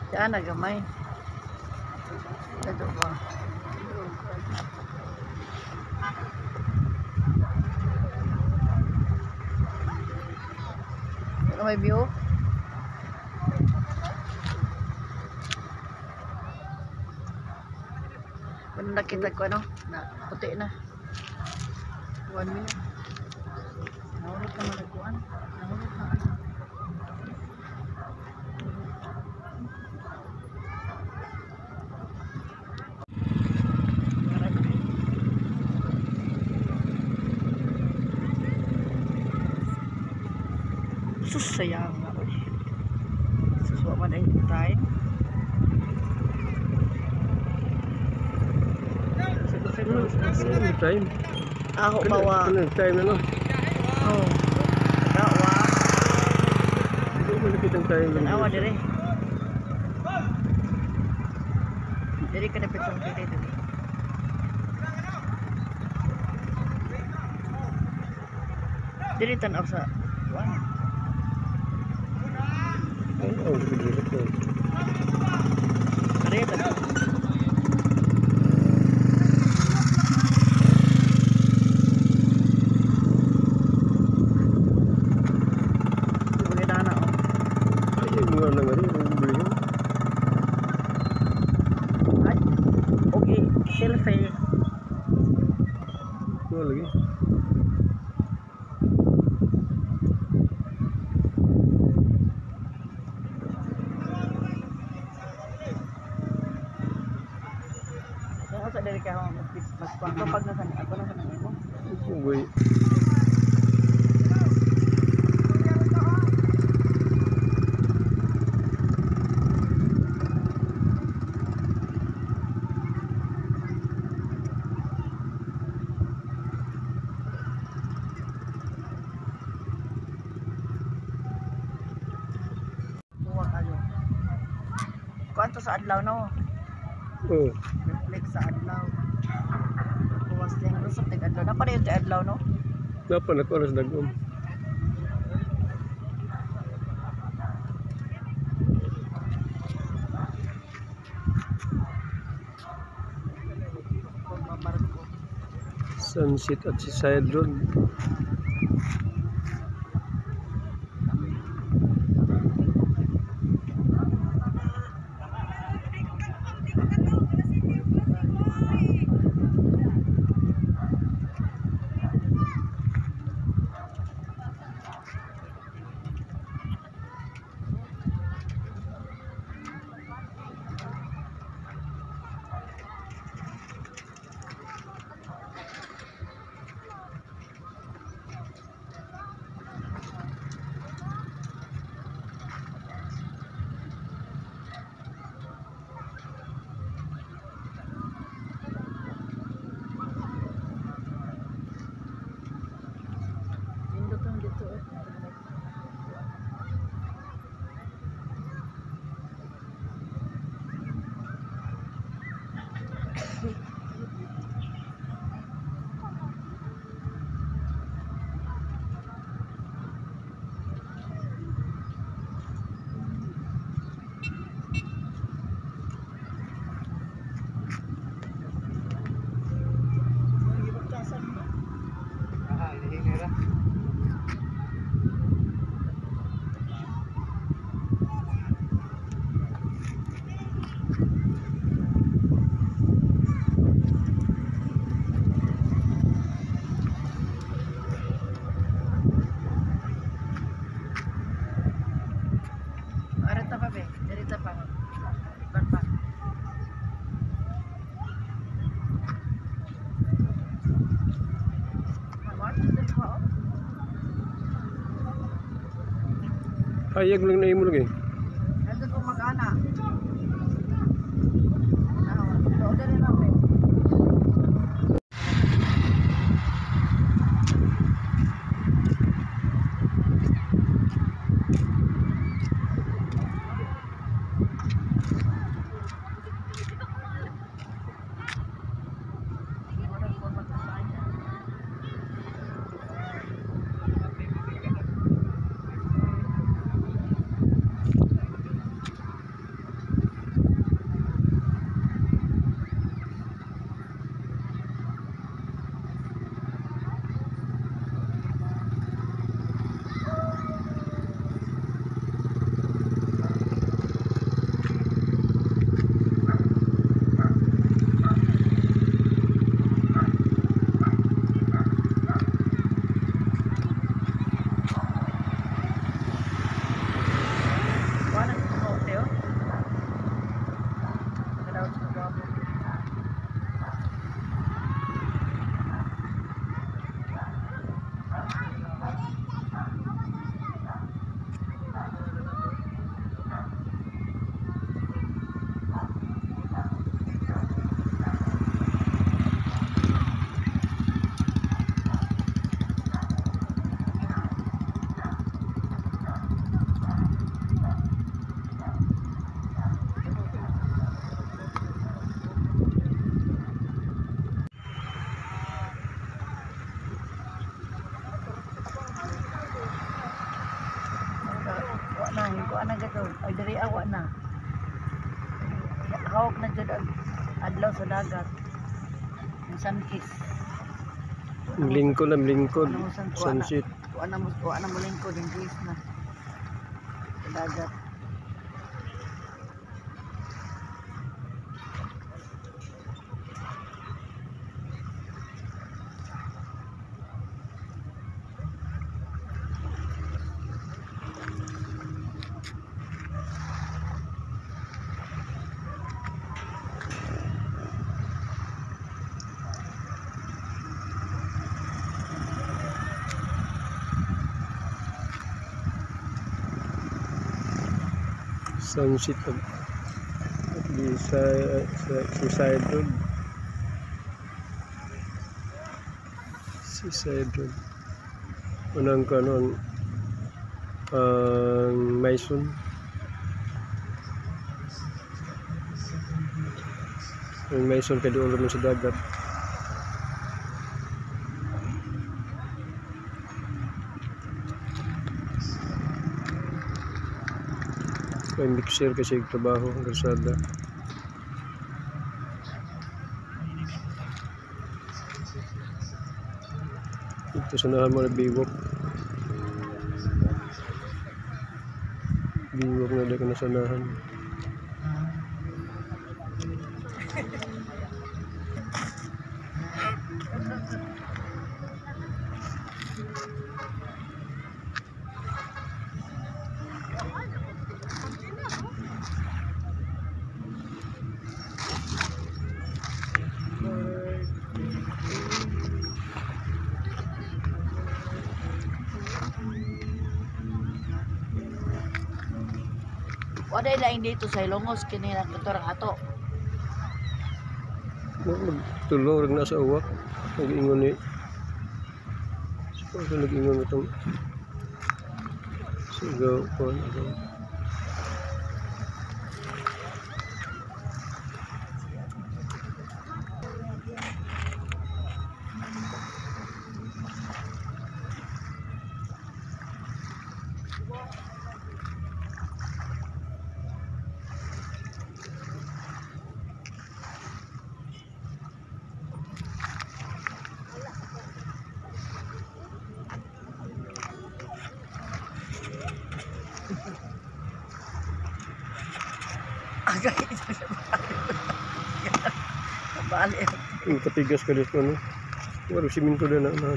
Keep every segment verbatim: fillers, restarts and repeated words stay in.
Diyan na gamay. Ito ba? Ano may view? Kung nakita ko ano, na puti na. One minute. Nahulog ka malagpuan. Nahulog ka ano. Susayang nga ko. Suswa man ay time. Ano time? Ako bawa. Ano time ano? Oh. Dawa. Hindi mo nakita ang time. Tanawa dire. Dire ka dapat sa dire dire. Dire tanaw sa kuan. Oo, sige ko. Dire ta. Selfie. Ano lagi? Ako sa dari ka ako mas pag na sana ako na sana mo. Uy. Kuan to sa adlaw no. Oh. Reflect sa adlaw. Kuwas din lusot tig adlaw. Na pa rin sa adlaw no. Napa na ko alas dagom. Sunset at si side road. Hayag lang na imo lagi. Ito ko mag-ana. Ano, order na ako. hingkuan na gato. Ay diri awa na. Hawak na jud ang adlaw sa dagat. Ang sunkis. Lingkod lang, lingkod. Ano mo san kuha na? Sunset. Kuha na mo kuha na mo lingkod yung gis na. Sa dagat. Sunset at di sa, sa Seaside Road. Seaside Road. Unang kanon ang Maison. Ang Maison kay doon naman sa dagat. May mixer kasi yung trabaho ang kalsada. Ito sanahan mo na biwok. Biwok na di ka nasanahan. Wala lain dito sa Ilongos kini lang katorang ato. Tulong rin nasa uwak. Nag-ingon ni. Saan nag-ingon itong sigaw ko. Agay ito sa bali. Yung katigas ka dito, no? Wala siminto na na.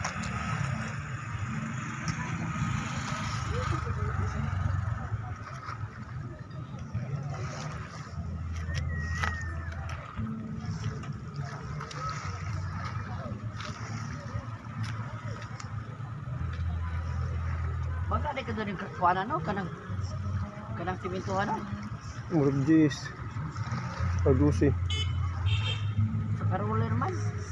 Baka di ka doon yung kuha no? Kanang kanang simintuhan no? Murag jis. Pagusi. Sa karoler man.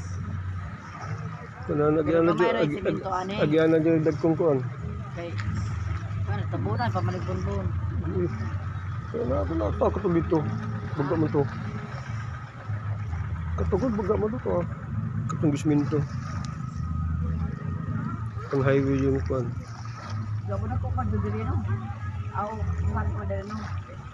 Kana nagyan na Pero dyan. kamay rin siminto, ani. Agyan na dyan dagkong kuan. Kay ano tabunan pamalig-bunbun. Kana ako na ito. Katong dito. Baga mo to. Katugod baga mo to. ah. Katong gisminto. Ang highway yung kuan. Gabo na ko pa diri no. Aw, man ko diri no.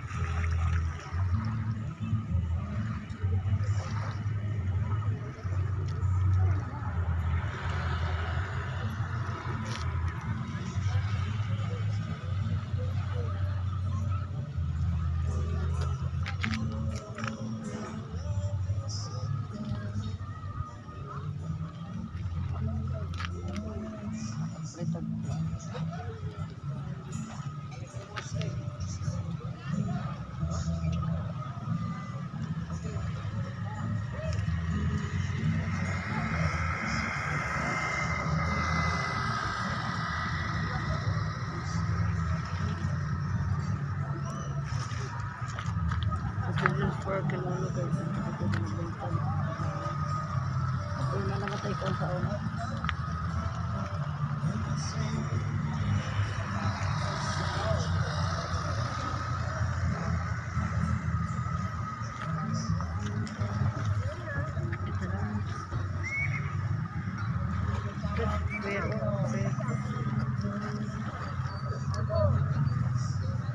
Children's Park and ano guys. Ito na nabuntan. Ito na namatay ko sa una. Ito na. Pero, pero.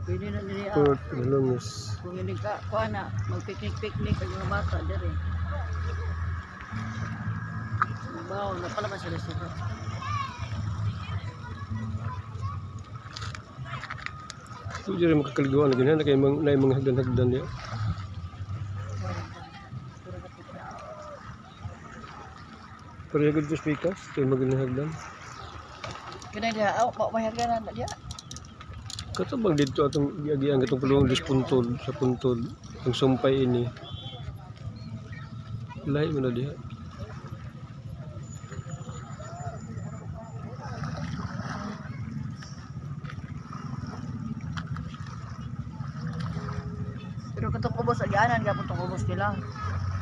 Pwede na nila. Port Galongos. Kung hindi ka, kuha na, mag-picnic-picnic ang mga bata, dere. Wow, napalaman sila sila. Ito dyan makakaliguan na ganyan, na kayo mga, na mga hagdan-hagdan niya. Pero yung good to speak us, kayo magandang hagdan. Kaya dia, aw, mamayaganan na dia. Katabang dito atong giagian katong pulong dis puntol sa puntol ang sumpay ini. Lahi mo na diha. Pero katong kubos, agianan, gapon tong kubos nila.